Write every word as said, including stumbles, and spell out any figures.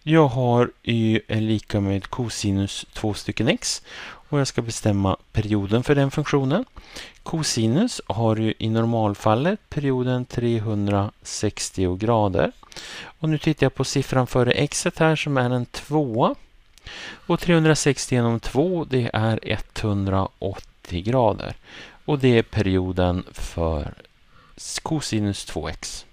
Jag har y är lika med cosinus två stycken x och jag ska bestämma perioden för den funktionen. Cosinus har ju i normalfallet perioden trehundrasextio grader. Och nu tittar jag på siffran före x här som är en tvåa. Och trehundrasextio genom två det är etthundraåttio grader. Och det är perioden för cosinus två x.